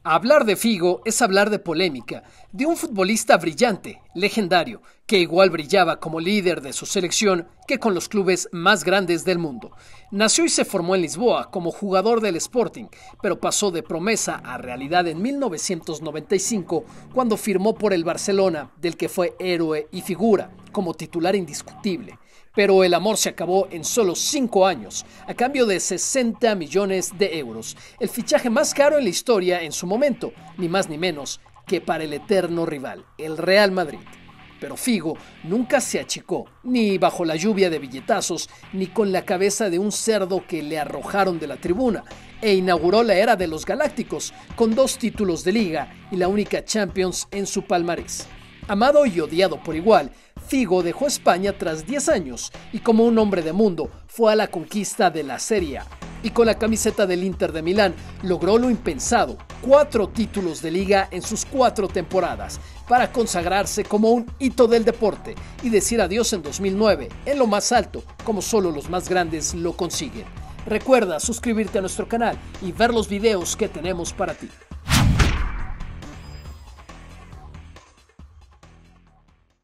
Hablar de Figo es hablar de polémica, de un futbolista brillante, legendario, que igual brillaba como líder de su selección que con los clubes más grandes del mundo. Nació y se formó en Lisboa como jugador del Sporting, pero pasó de promesa a realidad en 1995 cuando firmó por el Barcelona, del que fue héroe y figura, como titular indiscutible. Pero el amor se acabó en solo 5 años, a cambio de 60 millones de euros, el fichaje más caro en la historia en su momento, ni más ni menos que para el eterno rival, el Real Madrid. Pero Figo nunca se achicó, ni bajo la lluvia de billetazos, ni con la cabeza de un cerdo que le arrojaron de la tribuna, e inauguró la era de los Galácticos, con 2 títulos de liga y la única Champions en su palmarés. Amado y odiado por igual, Figo dejó España tras 10 años y como un hombre de mundo fue a la conquista de la Serie A. Y con la camiseta del Inter de Milán logró lo impensado, 4 títulos de liga en sus 4 temporadas, para consagrarse como un hito del deporte y decir adiós en 2009, en lo más alto, como solo los más grandes lo consiguen. Recuerda suscribirte a nuestro canal y ver los videos que tenemos para ti.